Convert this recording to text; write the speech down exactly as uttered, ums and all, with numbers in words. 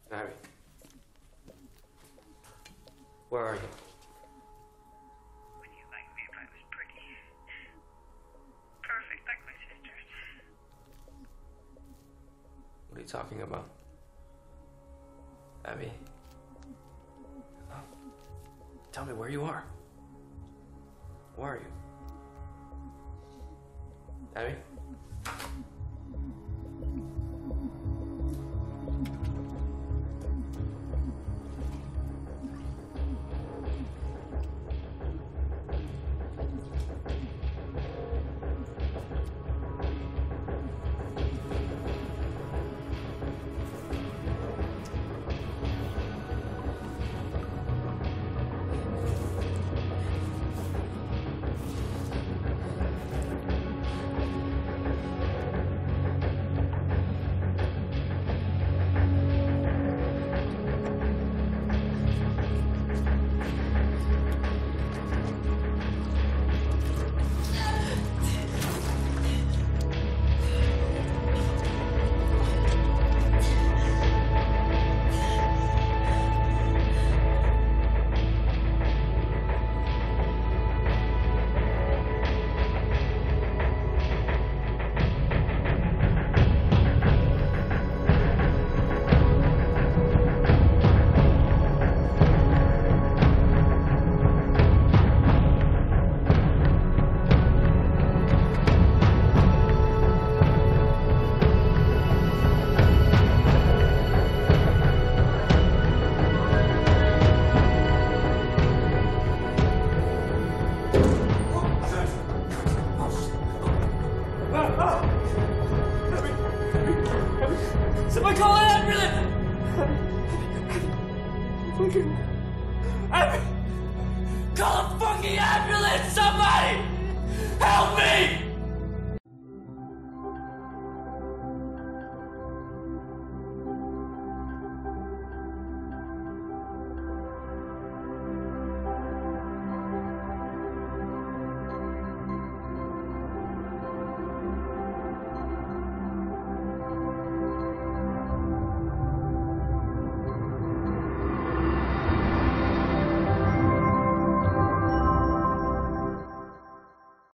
Abby. Where are you? Would you like me if I was pretty? Perfect like my sisters. What are you talking about? Abby? Oh. Tell me where you are. Where are you? Abby? Somebody call an ambulance! Abby! Call a fucking ambulance! Somebody! Help me!